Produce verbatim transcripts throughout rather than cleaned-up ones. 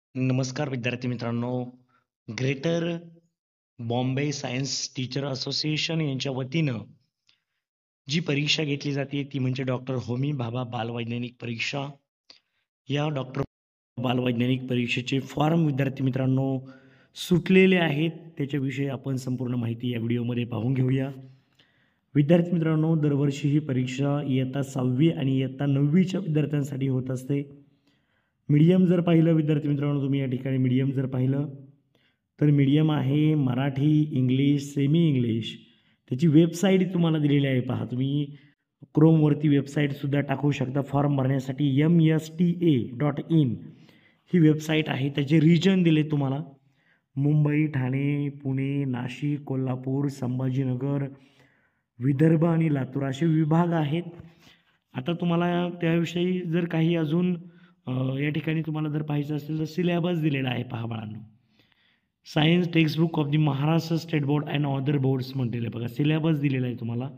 नमस्कार विद्यार्थी मित्रांनो. Greater Bombay science teacher association यांच्या वतीनं जी परीक्षा घेतली जाते ती म्हणजे डॉक्टर होमी भाभा बालवैज्ञानिक परीक्षा. या डॉक्टर बालवैज्ञानिक परीक्षेचे फॉर्म विद्यार्थी मित्रांनो सुटलेले आहेत. त्याच्याविषयी आपण संपूर्ण माहिती या व्हिडिओमध्ये पाहून घेऊया. विद्यार्थी मित्रांनो, दरवर्षी ही परीक्षा इयत्ता सहावी आणि इयत्ता नववीच्या विद्यार्थ्यांसाठी होत असते. मीडियम जर पाहिलं विद्यार्थी मित्रांनो, तुम्ही या ठिकाणी मीडियम जर पाहिलं तर मीडियम आहे मराठी, इंग्लिश, सेमी इंग्लिश. त्याची वेबसाईट तुम्हाला दिलेली आहे पहा. तुम्ही क्रोमवरती वेबसाईटसुद्धा टाकू शकता फॉर्म भरण्यासाठी. M S T A dot in ही वेबसाईट आहे. त्याचे रिजन दिले तुम्हाला मुंबई, ठाणे, पुणे, नाशिक, कोल्हापूर, संभाजीनगर, विदर्भ आणि लातूर असे विभाग आहेत. आता तुम्हाला त्याविषयी जर काही अजून या ठिकाणी तुम्हाला जर पाहायचं असेल तर सिलेबस दिलेला आहे पहा बाळांनो. Science textbook of the Maharashtra state board and other boards म्हटलेलं आहे बघा. सिलेबस दिलेला आहे तुम्हाला.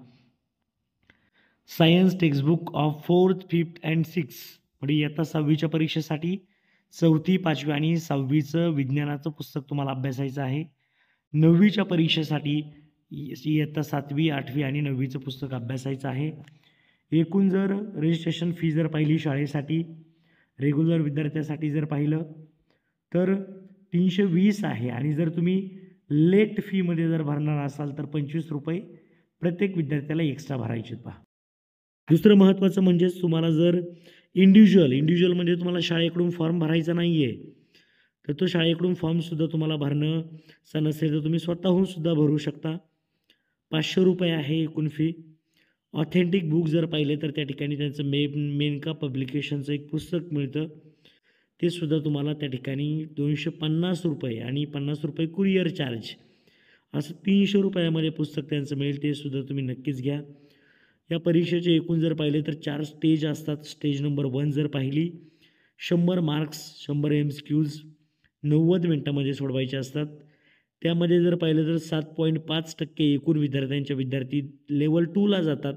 Science textbook of fourth, fifth and six म्हणजे इयत्ता सहावीच्या परीक्षेसाठी चौथी, पाचवी आणि सहावीचं विज्ञानाचं पुस्तक तुम्हाला अभ्यासायचं आहे. नववीच्या परीक्षेसाठी इयत्ता सातवी, आठवी आणि नववीचं पुस्तक अभ्यासायचं आहे. एकूण जर रजिस्ट्रेशन फी जर पाहिली शाळेसाठी रेग्युलर विद्यार्थ्यासाठी जर पाहिलं तर तीनशे वीस आहे. आणि जर तुम्ही लेट फीमध्ये जर भरणार असाल तर पंचवीस रुपये प्रत्येक विद्यार्थ्याला एक्स्ट्रा भरायचे पहा. दुसरं महत्त्वाचं म्हणजेच तुम्हाला जर इंडिव्हिज्युअल इंडिव्हिज्युअल म्हणजे तुम्हाला शाळेकडून फॉर्म भरायचा नाही आहे तर तो शाळेकडून फॉर्मसुद्धा तुम्हाला भरणं असं नसेल तर तुम्ही स्वतःहून सुद्धा भरू शकता. पाचशे रुपये आहे एकूण फी. ऑथेंटिक बुक जर पाहिले तर त्या ठिकाणी त्यांचं मे मेनका पब्लिकेशनचं एक पुस्तक मिळतं. ते सुद्धा तुम्हाला त्या ठिकाणी दोनशे पन्नास रुपये आणि पन्नास रुपये कुरिअर चार्ज असं तीनशे रुपयामध्ये पुस्तक त्यांचं मिळेल. ते सुद्धा तुम्ही नक्कीच घ्या. या परीक्षेचे एकूण जर पाहिले तर चार स्टेज असतात. स्टेज नंबर वन जर पाहिली शंभर मार्क्स, शंभर एम सी क्यूज नव्वद मिनटामध्ये सोडवायचे असतात. त्यामध्ये जर पाहिलं तर सात पॉईंट पाच टक्के एकूण विद्यार्थ्यांच्या विद्यार्थी लेवल टूला जातात.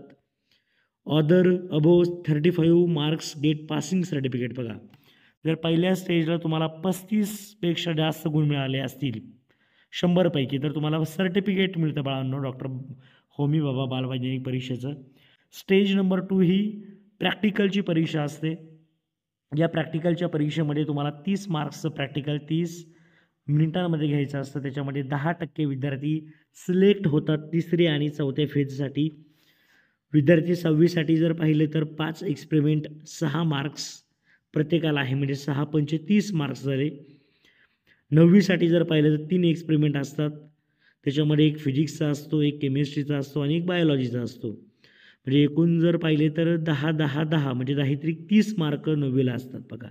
Other above thirty five marks get passing certificate बघा. जर पहिल्या स्टेजला तुम्हाला पस्तीसपेक्षा जास्त गुण मिळाले असतील शंभरपैकी तर तुम्हाला सर्टिफिकेट मिळतं बाळांनो डॉक्टर होमी भाभा बालवैज्ञानिक परीक्षेचं. स्टेज नंबर टू ही प्रॅक्टिकलची परीक्षा असते. या प्रॅक्टिकलच्या परीक्षेमध्ये तुम्हाला तीस मार्क्सचं प्रॅक्टिकल तीस मिनिटांमध्ये घ्यायचं असतं. त्याच्यामध्ये दहा टक्के विद्यार्थी सिलेक्ट होतात तिसरी आणि चौथ्या फेजसाठी. विद्यार्थी सहावीसाठी जर पाहिले तर पाच एक्सपेरिमेंट सहा मार्क्स प्रत्येकाला आहे म्हणजे सहा पंचे तीस मार्क्स झाले. नववीसाठी जर पाहिलं तर तीन एक्सपेरिमेंट असतात. त्याच्यामध्ये एक फिजिक्सचा असतो, एक केमिस्ट्रीचा असतो आणि एक बायोलॉजीचा असतो. म्हणजे एकूण जर पाहिले तर दहा दहा दहा म्हणजे दहा त्रिक तीस मार्क नववीला असतात बघा.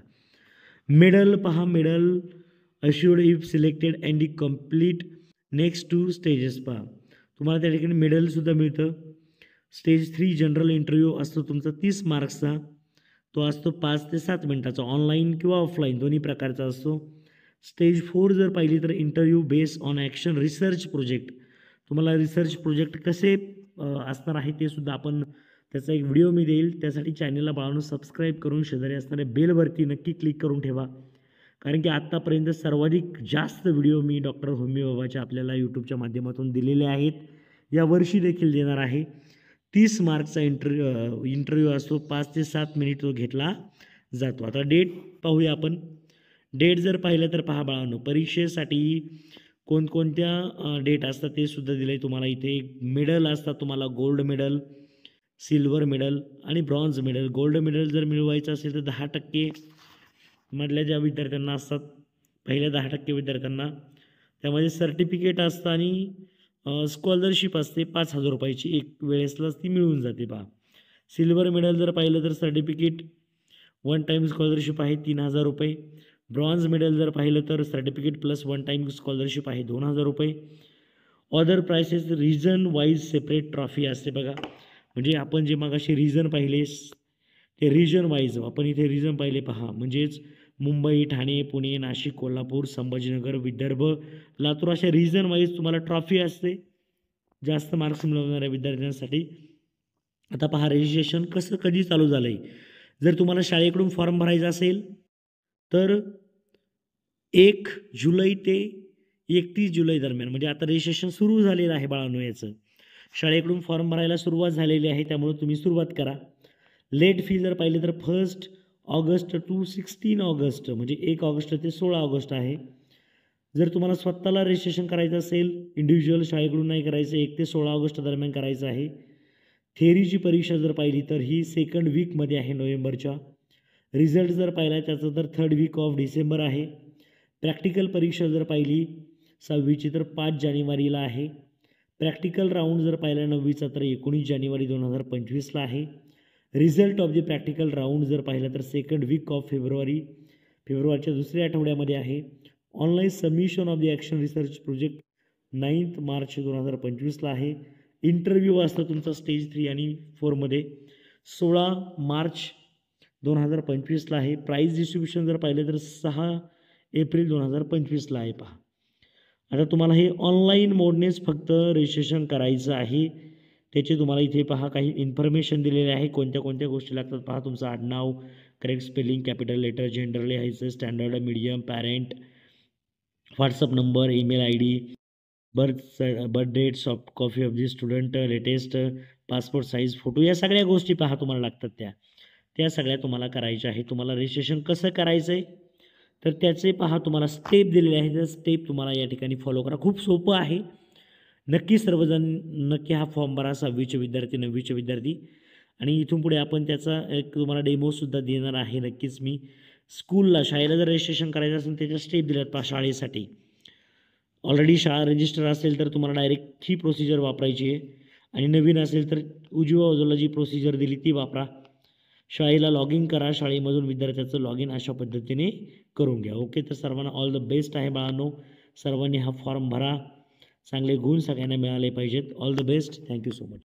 मेडल पहा. Medal assured if selected and the complete next two stages पहा. तुम्हाला त्या ठिकाणी मेडलसुद्धा मिळतं. स्टेज थ्री जनरल इंटरव्ह्यू असतो तुमचा तीस मार्क्सचा. तो असतो पाच ते सात मिनटाचा. ऑनलाईन किंवा ऑफलाईन दोन्ही प्रकारचा असतो. स्टेज फोर जर पाहिली तर interview based on action research project. तुम्हाला रिसर्च प्रोजेक्ट कसे असणार आहे ते सुद्धा आपण त्याचा एक व्हिडिओ मी देईल. त्यासाठी चॅनलला बाळांनो सबस्क्राईब करून शेजारी असणाऱ्या बेलवरती नक्की क्लिक करून ठेवा. कारण की आत्तापर्यंत सर्वाधिक जास्त व्हिडिओ मी डॉक्टर होमी भाभाच्या आपल्याला यूट्यूबच्या माध्यमातून दिलेले आहेत. यावर्षी देखील देणार आहे. तीस मार्कचा इंटरव्ह्यू इंटरव्ह्यू असतो. पाच ते सात मिनिट तो घेतला जातो. आता डेट पाहूया आपण. डेट जर पाहिलं तर पहा बाळांनो परीक्षेसाठी कोणकोणत्या डेट असतात ते सुद्धा दिलं आहे तुम्हाला इथे. मेडल असतात तुम्हाला गोल्ड मेडल, सिल्वर मेडल आणि ब्रॉन्झ मेडल. गोल्ड मेडल जर मिळवायचं असेल तर दहा टक्के मधल्या ज्या विद्यार्थ्यांना असतात पहिल्या दहा टक्के विद्यार्थ्यांना त्यामध्ये सर्टिफिकेट असतं आणि स्कॉलरशिप असते पाच हजार रुपयाची एक वेळेसलाच ती मिळून जाते पहा. सिल्वर मेडल जर पाहिलं तर सर्टिफिकेट वन टाईम स्कॉलरशिप आहे तीन हजार रुपये. ब्रॉन्झ मेडल जर पाहिलं तर certificate plus one time scholarship आहे दोन हजार रुपये. Other prizes region wise separate trophy असते बघा. म्हणजे आपण जे मगाशी रिजन पाहिले ते रिजन वाईज आपण इथे रिजन पाहिले पहा. म्हणजेच मुंबई, ठाणे, पुणे, नाशिक, कोल्हापूर, संभाजीनगर, विदर्भ, लातूर अशा रिजन वाईज तुम्हाला ट्रॉफी असते जास्त मार्क्स मिळवणाऱ्या विद्यार्थ्यांसाठी. आता पहा रजिस्ट्रेशन कसं कधी चालू झालं आहे. जर तुम्हाला शाळेकडून फॉर्म भरायचा असेल तर एक जुलै ते एकतीस जुलै दरम्यान, म्हणजे आता रजिस्ट्रेशन सुरू झालेलं आहे बाळांनो. याचं शाळेकडून फॉर्म भरायला सुरुवात झालेली आहे, त्यामुळे तुम्ही सुरुवात करा. लेट फी जर पाहिली तर first August to sixteen August, म्हणजे एक ऑगस्ट ते सोळा ऑगस्ट आहे. जर तुम्हाला स्वतःला रजिस्ट्रेशन करायचं असेल, इंडिव्हिज्युअल शाळेकडून नाही करायचं, एक ते सोळा ऑगस्ट दरम्यान करायचं आहे. थेअरीची परीक्षा जर पाहिली तर ही सेकंड वीकमध्ये आहे नोव्हेंबरच्या. रिझल्ट जर पाहिला त्याचं तर थर्ड वीक ऑफ डिसेंबर आहे. प्रॅक्टिकल परीक्षा जर पाहिली सहावीची तर पाच जानेवारीला आहे. प्रॅक्टिकल राऊंड जर पाहिला नववीचा तर एकोणीस जानेवारी दोन हजार पंचवीसला आहे. Result of the practical round जर पाहिलं तर सेकंड वीक ऑफ फेब्रुवारी फेब्रुवारीच्या दुसऱ्या आठवड्यामध्ये आहे. Online submission of the action research project ninth March दोन हजार पंचवीसला आहे. इंटरव्ह्यू असतो तुमचा स्टेज थ्री आणि फोरमध्ये सोळा मार्च दोन हजार पंचवीसला आहे. प्राईज डिस्ट्रीब्युशन जर पाहिलं तर सहा एप्रिल दोन हजार पंचवीसला आहे. पहा, आता तुम्हाला हे ऑनलाईन मोडनेच फक्त रजिस्ट्रेशन करायचं आहे. त्याचे तुम्हाला इथे पहा काही इन्फॉर्मेशन दिलेले आहे, कोणत्या कोणत्या गोष्टी लागतात पहा. तुमचं आडनाव, correct spelling, capital letter, gender लिहायचं, standard, medium, parent, WhatsApp number, email I D, birth birth date, soft copy of the student, latest passport size photo, या सगळ्या गोष्टी पहा तुम्हाला लागतात. त्या त्या सगळ्या तुम्हाला करायच्या आहे. तुम्हाला रजिस्ट्रेशन कसं करायचं आहे तर त्याचे पहा तुम्हाला स्टेप दिलेले आहे. त्या स्टेप तुम्हाला या ठिकाणी फॉलो करा. खूप सोपं आहे. नक्की सर्वजण नक्की हा फॉर्म भरा. सहावीचे विद्यार्थी, नववीचे विद्यार्थी, आणि इथून पुढे आपण त्याचा एक तुम्हाला डेमोसुद्धा देणार आहे. नक्कीच मी स्कूलला, शाळेला जर रजिस्ट्रेशन करायचं असेल त्याच्या स्टेप दिल्यात पहा. शाळेसाठी ऑलरेडी शाळा रजिस्टर असेल तर तुम्हाला डायरेक्ट ही प्रोसिजर वापरायची आहे, आणि नवीन असेल तर उजव्या बाजूला जी प्रोसिजर दिली ती वापरा. शाळेला लॉग इन करा, शाळेमधून विद्यार्थ्याचं लॉग इन अशा पद्धतीने करून घ्या. ओके, तर सर्वांना ऑल द बेस्ट आहे बाळांनो. सर्वांनी हा फॉर्म भरा. चांगले गुण सगळ्यांना मिळाले पाहिजेत. All the best. Thank you so much.